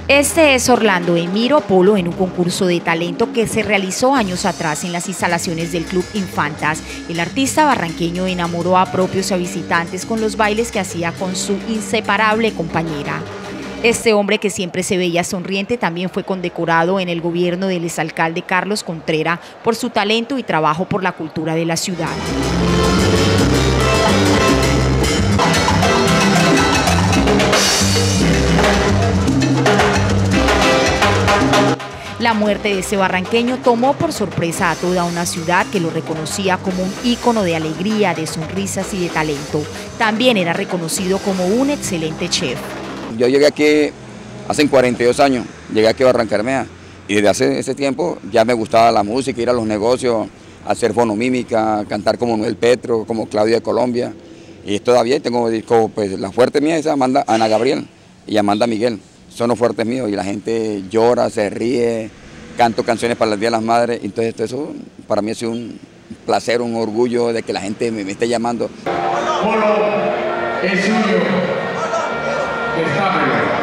Este es Orlando Emiro Polo en un concurso de talento que se realizó años atrás en las instalaciones del Club Infantas. El artista barranqueño enamoró a propios y a visitantes con los bailes que hacía con su inseparable compañera. Este hombre, que siempre se veía sonriente, también fue condecorado en el gobierno del exalcalde Carlos Contreras por su talento y trabajo por la cultura de la ciudad. La muerte de ese barranqueño tomó por sorpresa a toda una ciudad que lo reconocía como un ícono de alegría, de sonrisas y de talento. También era reconocido como un excelente chef. Yo llegué aquí hace 42 años, llegué aquí a Barrancabermeja y desde hace ese tiempo ya me gustaba la música, ir a los negocios, hacer fonomímica, cantar como Noel Petro, como Claudia de Colombia. Y todavía tengo discos, pues la fuerte mía es Ana Gabriel y Amanda Miguel. Son los fuertes míos y la gente llora, se ríe, canto canciones para el Día de las Madres. Entonces eso para mí ha sido un placer, un orgullo de que la gente me esté llamando. Polo es suyo, estámelo.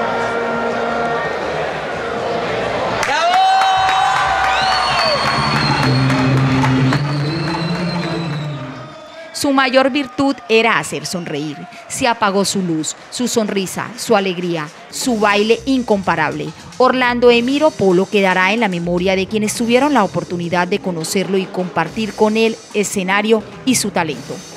Su mayor virtud era hacer sonreír. Se apagó su luz, su sonrisa, su alegría, su baile incomparable. Orlando Emiro Polo quedará en la memoria de quienes tuvieron la oportunidad de conocerlo y compartir con él escenario y su talento.